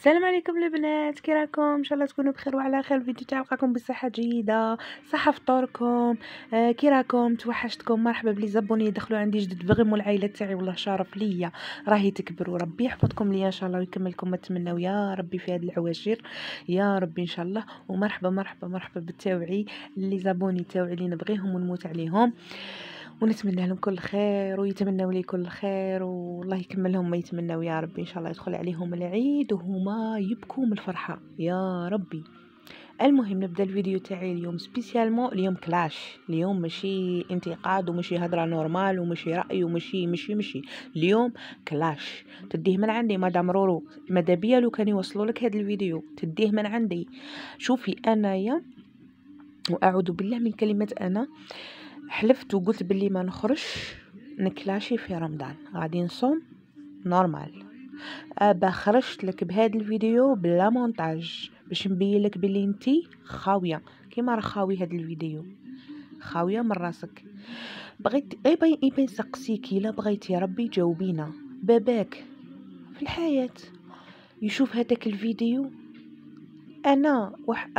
السلام عليكم البنات، كي راكم؟ ان شاء الله تكونوا بخير وعلى خير. الفيديو تاعي لقاكم بصحه جيده، صحه فطوركم. كي راكم؟ توحشتكم. مرحبا بلي زبوني يدخلوا عندي جدد بغيموا العائله تاعي، والله شرف ليا. راهي تكبروا، ربي يحفظكم ليا ان شاء الله ويكملكم ما تمنوا يا ربي في هذه العواشر يا ربي ان شاء الله. ومرحبا مرحبا مرحبا بالتاوعي اللي زبوني تاوعي اللي نبغيهم ونموت عليهم، ونتمنى لهم كل خير ويتمنوا لي كل خير، والله يكمل لهم ما يتمنوا يا ربي. ان شاء الله يدخل عليهم العيد وهما يبكوا من الفرحه يا ربي. المهم نبدا الفيديو تاعي اليوم سبيسيالمون. اليوم كلاش، اليوم ماشي انتقاد وماشي هضره نورمال وماشي راي وماشي مشي اليوم كلاش. تديه من عندي مدام رورو، ماذا بيا لو كان يوصلوا لك هذا الفيديو تديه من عندي. شوفي انايا واعوذ بالله من كلمه انا، حلفت وقلت باللي ما نخرجش نكلاشي في رمضان، غادي نصوم نورمال. ابا خرجت لك بهذا الفيديو بلا مونتاج باش نبين لك باللي انتي خاويه كيما راه خاوي هذا الفيديو، خاويه من راسك. بغيت يبين نسقسيك الا بغيتي ربي جاوبينا. باباك في الحياه يشوف هذاك الفيديو؟ انا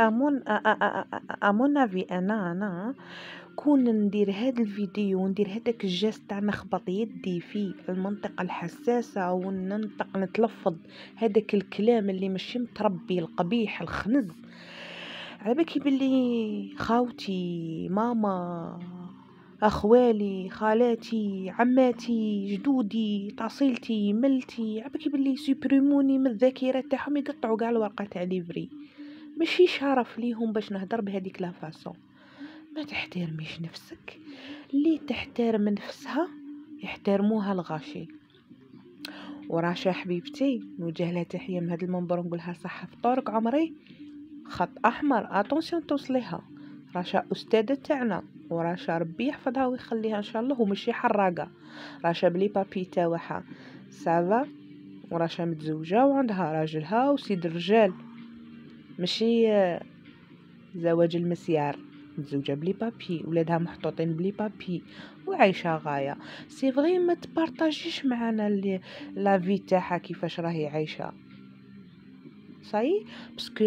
امون افي انا كون ندير هذا الفيديو وندير هذاك الجست تاع نخبط يدي في المنطقه الحساسه وننطق نتلفظ هذاك الكلام اللي ماشي متربي القبيح الخنز، على بالك باللي خاوتي ماما اخوالي خالاتي عماتي جدودي تعصيلتي ملتي على بالك باللي سيبريموني من الذاكره تاعهم، يقطعوا كاع الورقه تاع ليفري. ماشي شرف ليهم باش نهضر بهذيك لا فاصون. ما تحترميش نفسك؟ اللي تحترم نفسها يحترموها الغاشي. وراشا حبيبتي نوجه لها تحيه من هذا المنبر ونقولها صحه فطورك عمري، خط احمر اتونسيون توصليها. راشا استاذه تاعنا وراشا ربي يحفظها ويخليها ان شاء الله، ومشي حراقه. راشا بلي بابي تاعها سافا، وراشا متزوجه وعندها راجلها وسيد الرجال، ماشي زواج المسيار. متزوجه بلي بابي، ولادها محطوطين بلي بابي وعايشه غايه. سي فغي ما تبارطاجيش معنا لا في تاعها كيفاش راهي عايشه صاي، باسكو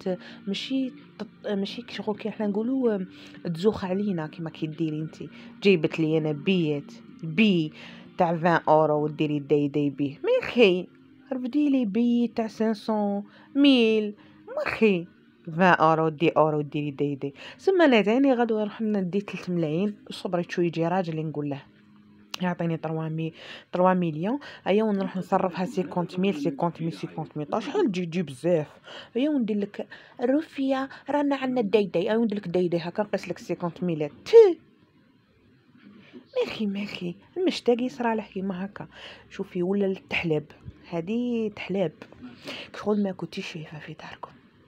ماشي كشغل كي احنا نقولوا تزوخ علينا كيما كيديري انتي. جيبت لي انا بي تاع 20 اورو وديري داي بيه ميخي، رفدي لي بي تاع 500 1000 مخي 20 اورو دي اورو ديري داي سما لا تاني غدوه نروح ندي 3 ملايين صبري شويه يجي راجل نقول له يعطيني 3 مليون. ايا ونروح نصرفها 50 ميل شحال تجي بزاف. ايا وندير لك الرفيه رانا عندنا داي ايا وندير لك داي هكا نقيس لك 50 ميل ماخي المشتاق يصرى له كيما هكا. شوفي ولا التحلاب، هذه تحلاب شغل ما كنتيش شايفه في داركم.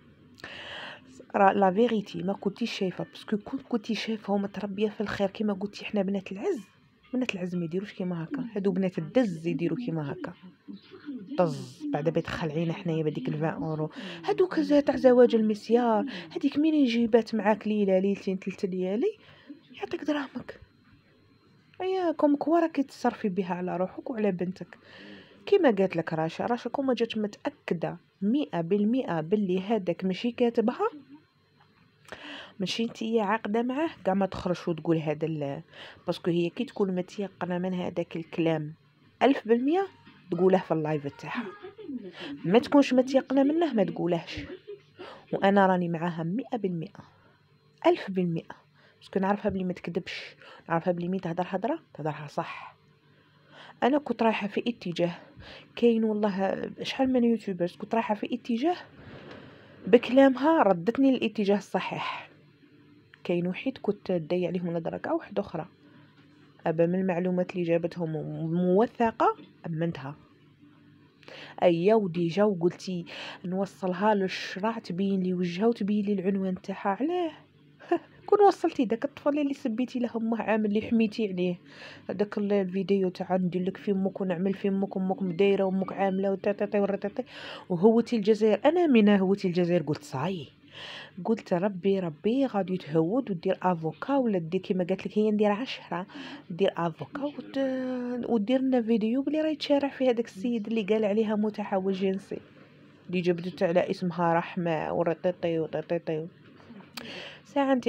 لا فيغيتي ما كنتيش شايفه، باسكو كنتي شايفه ومتربيه في الخير كيما قلتي. احنا بنات العز ما يديروش كيما هكا، هادو بنات الدز يديروا كيما هكا طز. بعد بيتخلعينا حنايا بديك 20 اورو هادو كذا تاع زواج المسيار. هذيك مين يجيبات معاك ليله ليلتين 3 ليالي يعطيك دراهمك. اياكم كوارك تصرفي بها على روحك وعلى بنتك. كيما قالت لك راشا كوما جات متاكده 100% باللي هذاك ماشي كاتبها، ماشي نتيا عاقده معاه كاع ما تخرج وتقول هذا باسكو هي كي تكون متيقنه من هذاك الكلام 1000% تقوله في اللايف تاعها. ما تكونش متيقنه منه ما تقولهش. وانا راني معاها 100% 1000%، باسكو نعرفها بلي ما تكذبش، نعرفها بلي مين تهضرها صح. انا كنت رايحه في اتجاه كاين والله شحال من يوتيوبرز، كنت رايحه في اتجاه بكلامها ردتني الاتجاه الصحيح. كاين وحيد كنت داي عليهم درجه واحده اخرى، ابا من المعلومات اللي جابتهم موثقه امنتها. ايا وديجا وقلتي نوصلها للشرع تبين لي وجهها وتبين لي العنوان تاعها. علاه كون وصلتي داك الطفل اللي سبيتي له امه عام اللي حميتي عليه، هذاك الفيديو تاع ندير لك في امك ونعمل في امك وامك مدايره وامك عامله وتاتي ورتاتي وهوتي الجزائر. انا من هوتي الجزائر قلت صاي، قلت ربي غادي تهود ودير افوكا ولا دير كيما قالت لك هي ندير 10 دير افوكا ودير لنا فيديو بلي راهي تشارع في هذاك السيد اللي قال عليها متحول جنسي. اللي جبدت على اسمها رحمة ورطيطي وطيطيطي. ساعة انتي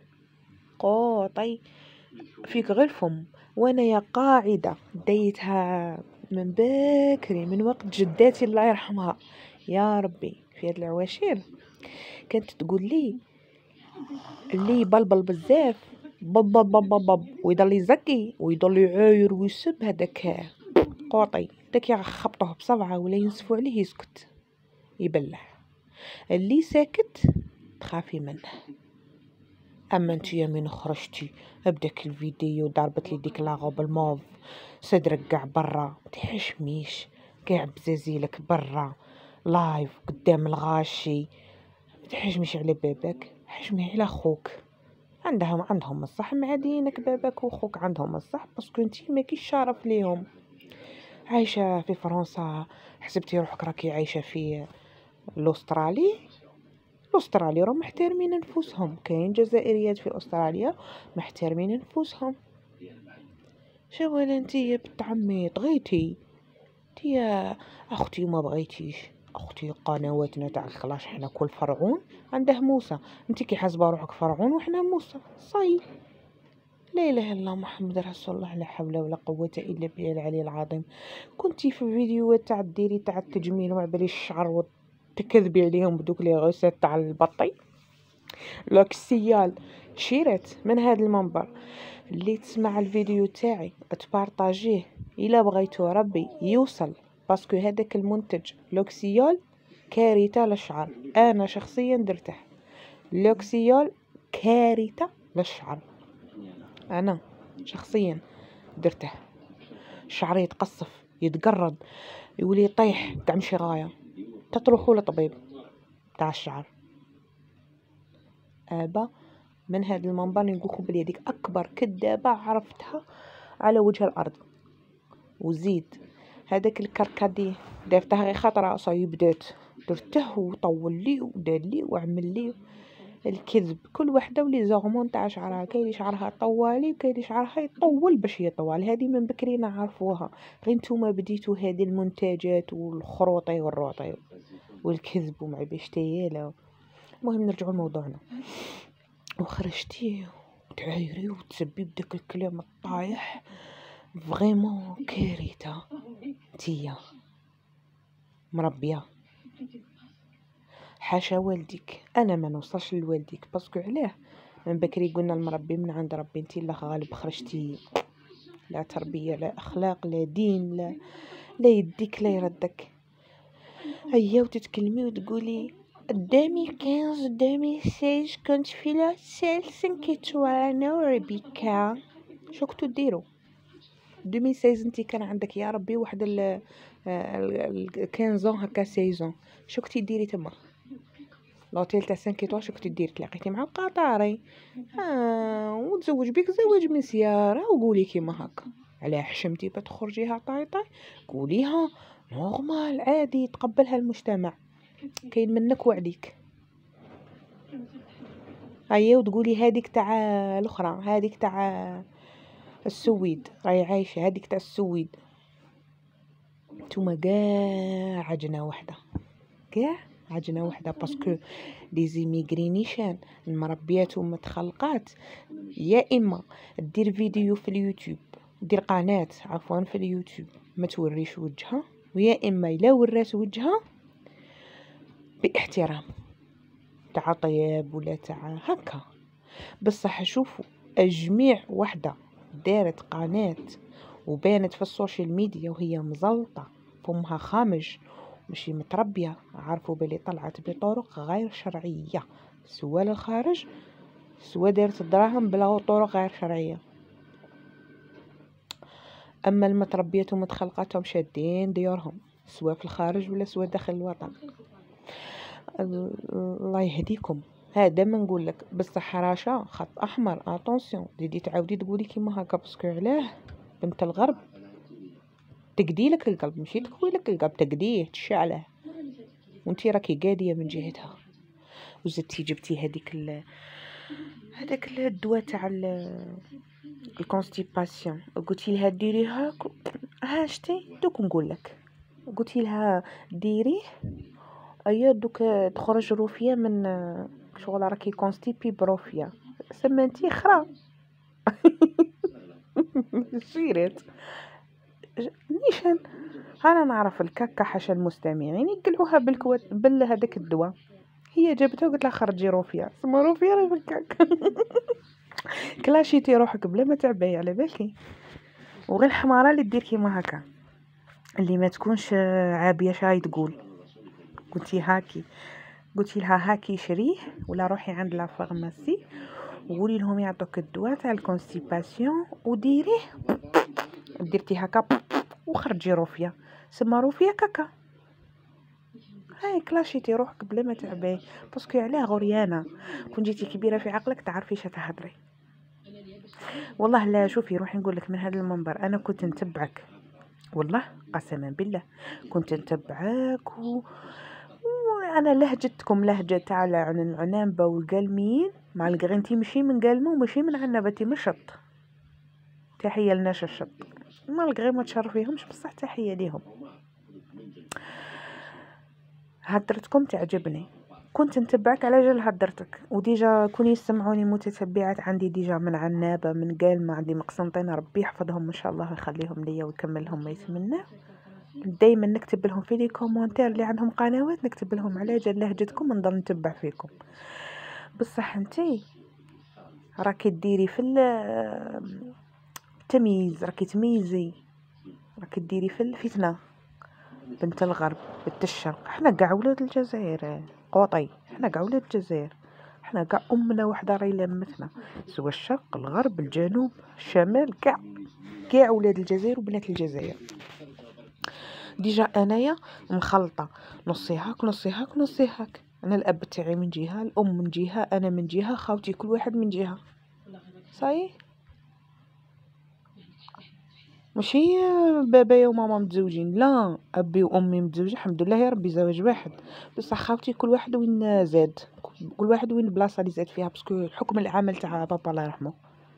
قوطي فيك غير الفم. وانا يا قاعدة ديتها من بكري، من وقت جداتي الله يرحمها يا ربي في هاد العواشير. كانت تقول لي اللي يبلبل بزاف بب ويضل يزكي ويضل يعاير ويسب، هذاك قوطي، داك يخبطوه بصبعه ولا ينسفوا عليه يسكت يبلح. اللي ساكت تخافي منه. اما انت يا من خرجتي بداك الفيديو ضربت لي ديك لاغو بالموف، صدرك كاع برا، متحشميش كاع بزازيلك برا لايف قدام الغاشي، متحشميش على باباك، حشمي على خوك. عندهم الصح مع دينك، باباك وخوك عندهم الصح، باسكو انتي ماكيش شرف ليهم. عايشه في فرنسا حسبتي روحك راكي عايشه في الاسترالي راهم محترمين انفسهم. كاين جزائريات في استراليا محترمين انفسهم. شو ولا انتي يا بنت عمي طغيتي؟ انتي يا اختي ما بغيتيش. اختي قنواتنا تاع الكلاش حنا كل فرعون عنده موسى، انتي كي حاسبه روحك فرعون وحنا موسى صاي. لا اله الا الله محمد رسول الله، لا حول ولا قوه الا بالله العلي العظيم. كنتي في فيديوهات تاع ديري تاع التجميل وعبالي الشعر وتكذبي عليهم بدوك لي غوسات تاع البطي لوكسيال. شيرت من هذا المنبر اللي تسمع الفيديو تاعي تبارطاجيه الا بغيتو ربي يوصل، باسكو هذاك المنتج لوكسيال كارثه للشعر. انا شخصيا درته لوكسيال كارثه للشعر، انا شخصيا درته. شعري يتقصف يتقرض يولي يطيح تاع مشي غايه، تروحوا لطبيب تاع الشعر. ابا من هذا المنبر نقولكم بلي هذيك اكبر كذابه عرفتها على وجه الارض. وزيد هذاك الكركدي دارته غير خطره صاي بدات درته وطول لي ودار لي وعمل لي الكذب. كل وحده ولي زغمون تاع شعرها، كاين اللي شعرها طوالي وكاين اللي شعرها يطول باش يطول. هذه من بكري نعرفوها، غير نتوما بديتوا هذه المنتجات والخروطي والروطي والكذب وما باش تيالا. المهم نرجعوا لموضوعنا. وخرجتي وتعايري وتسبي بداك الكلام الطايح فريمون كارثه. انتيا مربيه حاشا والديك، انا ما نوصلش لوالديك باسكو علاه من بكري قلنا المربي من عند ربي. انتي الله غالب خرجتي لا تربيه لا اخلاق لا دين لا يديك لا يردك. هيا وتتكلمي وتقولي قدامي 15 قدامي 16 كنت في لاسيل 5 ايتوال انا وريبيكا. شو كنتو ديروا 2016؟ انتي كان عندك يا ربي واحد ال 15 هكا سيزون، شو كنتي ديري تما لوتيل تاع 5 ايتوال؟ شو كنتي ديري؟ تلاقيتي مع القطاري وتزوج بيك زواج من سياره وقولي كيما هكا على حشمتي بتخرجيها طايطاي قوليها نورمال عادي تقبلها المجتمع، كاين منك وعليك. هيا وتقولي هذيك تاع الاخرى هذيك تاع السويد راهي عايشه، هذيك تاع السويد. نتوما كاع عجنه وحده باسكو لي زيميغرينيشان المربيات ومتخلقات يا اما دير فيديو في اليوتيوب، دير قناه عفوا في اليوتيوب ما توريش وجهها، ويا اما الا ورات وجهها باحترام تاع طيب ولا تاع هكا. بصح شوفوا اجميع وحده دارت قناه وبانت في السوشيال ميديا وهي مزلطه فمها خامج ماشي متربيه، عارفوا بلي طلعت بطرق غير شرعيه سواء للخارج سواء دارت الدراهم بلا طرق غير شرعيه. اما المتربيات ومتخلقاتهم شادين ديارهم سواء في الخارج ولا سواء داخل الوطن. الله يهديكم. هذا ما نقول لك بصح راشا خط احمر اتونسيون ديدي تعاودي تقولي كيما هكا باسكو علاه بنت الغرب تقدي لك القلب ماشي تكوي لك القلب تقديه تشعله وانتي راكي قاديه من جهتها. وزدتي جبتي هذاك الدواء تاع الكونستيباسيون قلتي لها ديريها ها شتي دوك نقول لك قلتي لها ديريه ايا دوك تخرج روفيا من شغل راكي كونستيبي بروفيا سمنتي خرا. شيرت نيشان انا نعرف الكاكا حاشا المستمعين يقلعوها هذاك الدواء. هي جابتها وقلت لها خرجي روفيا، سما روفيا راه في الكاكا. كلاشيتي روحك بلا ما تعباي على بالك. وغير الحمارة اللي دير كيما هكا اللي ما تكونش عابيه شاي تقول قلتي لها هاكي شريه ولا روحي عند لا فارماسي وقولي لهم يعطوك الدواء تاع الكونستيباسيون وديريه درتي هكا وخرجي روفيا، سما روفيا كاكا. هاي كلاشيتي روحك بلا ما تعباي باسكو علاه غريانه. كون جيتي كبيره في عقلك تعرفي اش تهضري. والله لا شوفي روحي نقول لك من هذا المنبر انا كنت نتبعك والله قسما بالله كنت نتبعك وانا لهجتكم لهجه تاع العنامبه والقلميين مع القرنتي ماشي من قلمه وماشي من عنبتي مشط. تحيه لناس الشط ما الغير ما تشرفيهمش بصح تحيه ليهم. هدرتكم تعجبني كنت نتبعك على جال هدرتك وديجا كوني يسمعوني متتبعات عندي ديجا من عنابه من قلمه عندي مقسنطين ربي يحفظهم ان شاء الله ويخليهم ليا ويكمل لهم ما يتمنى. دايما نكتب لهم في لي كومونتير اللي عندهم قنوات نكتب لهم على جال لهجتكم ونضل نتبع فيكم. بصح انتي راكي ديري في التمييز راكي تميزي راكي ديري في الفتنه. بنت الغرب بنت الشرق احنا كاع ولاد الجزائر قوطي احنا كاع ولاد الجزائر احنا كاع امنا وحده راهي لمتنا سوا الشرق الغرب الجنوب الشمال كاع ولاد الجزائر وبنات الجزائر. ديجا انايا مخلطه نصي هاك نصي هاك نصي هاك. انا الاب تاعي من جهه الام من جهه انا من جهه خاوتي كل واحد من جهه صاي ماشي بابايا وماما متزوجين لا ابي وامي متزوجين الحمد لله يا ربي زواج واحد بصح خاوتي كل واحد وين زاد كل واحد وين البلاصه اللي زاد فيها باسكو حكم العمل تاع بابا الله يرحمه.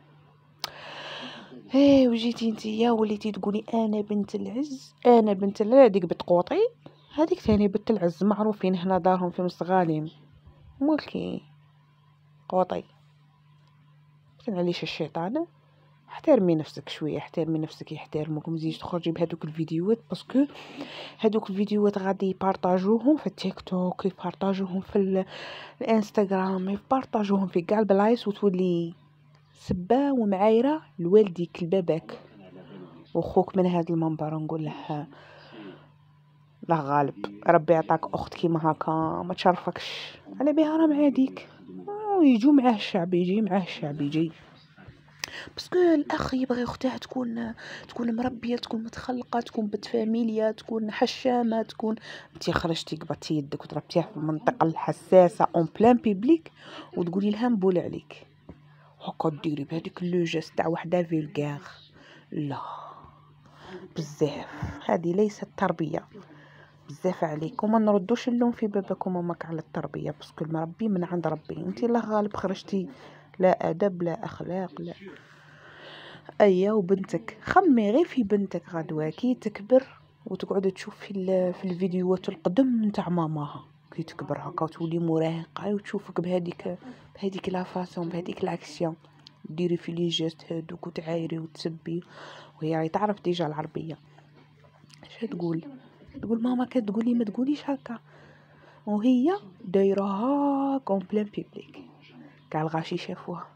ايه وجيتي نتيا وليتي تقولي انا بنت العز انا بنت هذيك بنت قوطي هذيك ثاني بنت العز معروفين هنا دارهم في مستغالين مولكي قوطي. عليش الشيطان احترمي نفسك شويه احترمي نفسك يحترموك مزيج تخرجي بهذوك الفيديوهات باسكو هذوك الفيديوهات غادي يبارطاجوهم في التيك توك يبارطاجوهم في الانستغرام يبارطاجوهم في كاع البلايص وتولي سبه ومعايره لوالديك لباباك وخوك. من هذا المنبر نقول له لا غالب ربي يعطاك اخت كيما هكا ما تشرفكش على بها راه معاديك يجوا معاه الشعب يجي معاه الشعب يجي باسكو الاخ يبغي اختها تكون مربيه تكون متخلقه تكون بنت فاميليا تكون حشامه تكون انت خرجتي قبطتي يدك وضربتيها في المنطقه الحساسه اون بلان بيبليك وتقولي لها نبول عليك هكا ديري بهذيك لو جيست تاع وحده فيلغار. لا بزاف هذه ليست تربيه بزاف عليك وما نردوش اللوم في باباك وماماك على التربيه باسكو المربي من عند ربي. انت الله غالب خرجتي لا ادب لا اخلاق لا ايا وبنتك خمي غير في بنتك غدوه كي تكبر وتقعد تشوف في الفيديوهات القدم نتاع ماماها كي تكبر هكا وتولي مراهقه وتشوفك بهذيك لا فاصون بهذيك الاكسيون ديري في لي جيست هذوك وتعايري وتسبي وهي راهي تعرف ديجا العربيه. اش تقول ماما كتقولي ما تقوليش هكا وهي دايرها كومبلين بيبليك كاع الغاشي شافوها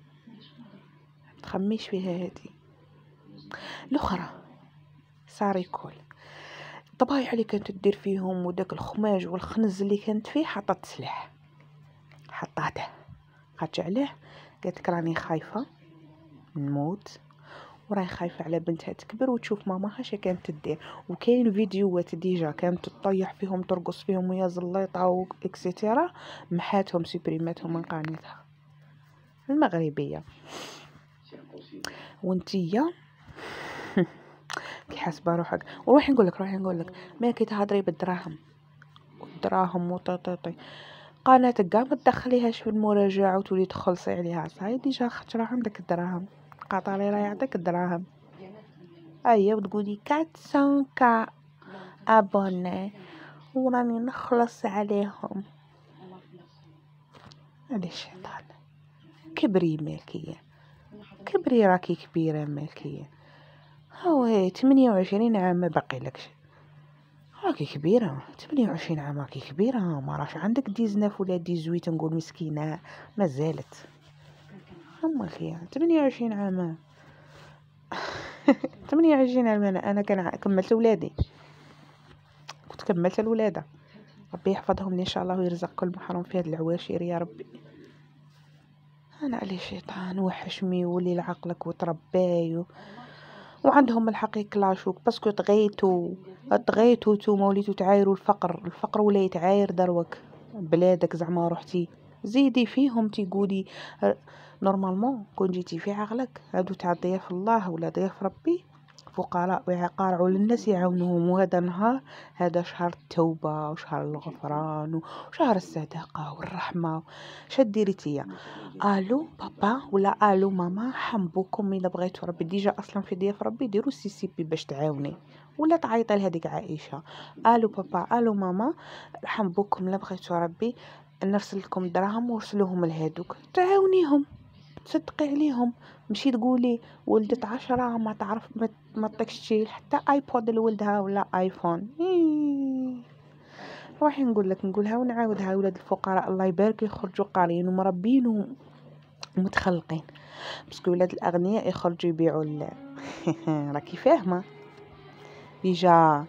تخميش فيها هذه. الاخرى صاري كول الطبايع اللي كانت تدير فيهم وداك الخماج والخنز اللي كانت فيه حطت سلاح حطاته قالت عليه قالت لك راني خايفه نموت وراي خايفه على بنتها تكبر وتشوف ماماها اش كانت تدير. وكاين فيديوهات ديجا كانت تطيح فيهم ترقص فيهم ويا زليطه واكسيتيرا محاتهم سيبريماتهم من قناتها المغربيه. وانتيا كي حاسبه روحك وروحي نقول لك ما كي تهضري بالدراهم والدراهم وطاطي قناتك كاع ما تدخليهاش في المراجعه وتولي تخلصي عليها صاي ديجا خاطر عندك الدراهم قاطري راه يعطيك الدراهم ايا وتقولي 400 ابوني وراني نخلص عليهم. هذا الشيطان. كبري مالكية، كبري، راكي كبيرة مالكية. هاو 28 عام ما باقي لكش، راكي كبيرة. 28 عام راكي كبيرة، ما راش عندك 19 ولا 18 نقول مسكينة ما زالت. أما خيا 28 عام 28 عام أنا كملت ولادي، كنت كملت الولادة. ربي يحفظهم إن شاء الله ويرزق كل محروم في هاد العواشر يا ربي. أنا عليه شيطان وحشمي ولي لعقلك وترباي وعندهم الحق يكلاشوك باسكو طغيتو نتوما وليتو تعايروا الفقر ولا يتعاير دروك بلادك. زعما روحتي زيدي فيهم تيقولي نورمالمون كون جيتي في عقلك هادو تاع ضياف الله ولا ضياف ربي فقراء ويقارعوا للناس يعاونوهم. وهذا نهار، هذا شهر التوبة وشهر الغفران وشهر الصدقة والرحمة. شديريتيا الو بابا ولا الو ماما حنبوكم الا بغيتوا ربي ديجا اصلا في ضياف ربي ديروا سي بي باش تعاوني ولا تعيطي لهذيك عائشه. الو بابا الو ماما حنبوكم الا بغيتوا ربي نرسل لكم دراهم ورسلوهم لهادوك تعاونيهم تصدقي عليهم. مشي تقولي ولدت 10 ما تعرف ما تطيقش حتى ايبود لولدها ولا ايفون. روحي نقولها ونعاودها. ولاد الفقراء الله يبارك يخرجوا قاريين ومربين ومتخلقين، باسكو ولاد الاغنياء يخرجوا يبيعوا راكي فاهمه. ديجا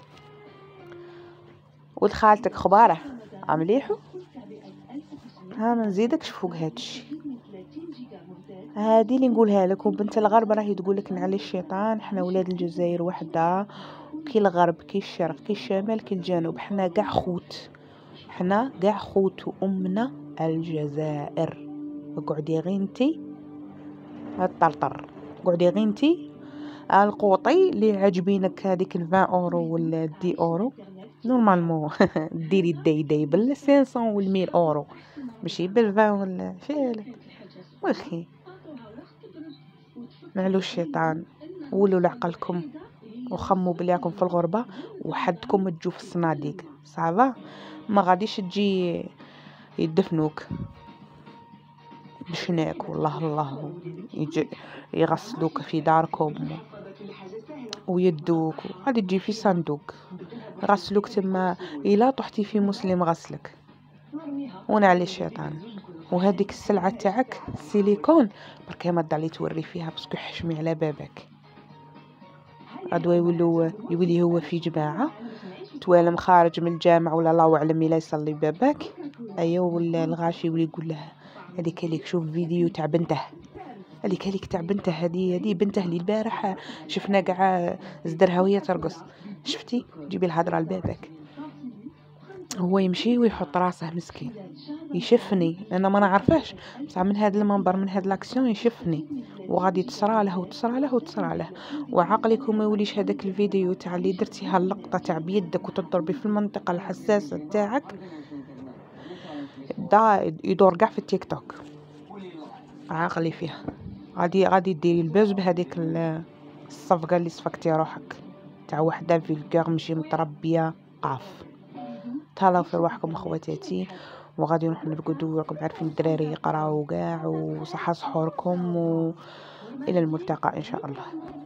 ولد خالتك خباره مليحو، ها ما نزيدكش فوق هادشي. هادي اللي نقولها لك. وبنت الغرب راهي تقولك نعلي الشيطان. حنا ولاد الجزائر وحده، كي الغرب كي الشرق كي الشمال كي الجنوب، حنا كاع خوت، حنا كاع خوت وامنا الجزائر. اقعدي غير انتي الطرطر، قعدي غير انتي القوطي اللي عاجبينك هذيك 20 اورو ولا 10 اورو نورمالمون ديري الداي بال 500 وال 100 اورو ماشي بال 20 ولا شالك واخي. نعلو الشيطان ولوا لعقلكم وخموا بلياكم في الغربه وحدكم تجوا في الصناديق صعبه. ما غاديش تجي يدفنوك بشناك والله الله يجي يغسلوك في داركم ويدوك غادي تجي في صندوق غسلوك تما الا طحتي في مسلم غسلك. ونعلي الشيطان. وهذيك السلعه تاعك السيليكون برك ما تضلي توري فيها باسكو حشمي على بابك. غدوه يولي هو في جماعه توالم خارج من الجامع ولا الله اعلم الا يصلي بابك. ايوا ولا الغاشي يولي يقول له هذيك ليك شوف فيديو تاع بنته، هذيك ليك تاع بنته، هذه بنته اللي البارح شفنا كاع زدرها وهي ترقص، شفتي جيبي الهضره لبابك. هو يمشي ويحط راسه مسكين يشفني انا ما نعرفهش بصح من هذا المنبر من هذا لاكسيون يشفني وغادي تصرى له وعقلكم ما يوليش هذاك الفيديو تاع اللي درتي هاللقطه تاع بيدك وتضربي في المنطقه الحساسه تاعك دا يدور كاع في التيك توك. عاقلي فيها غادي ديري البوز بهذيك الصفقه اللي صفقتي روحك تاع وحده فيلكور ماشي متربيه قاف. تهلاو في رواحكم اخواتاتي وغادي نروح نرقدوا راكم عارفين الدراري يقراو كاع وصحه سحوركم والى الملتقى ان شاء الله.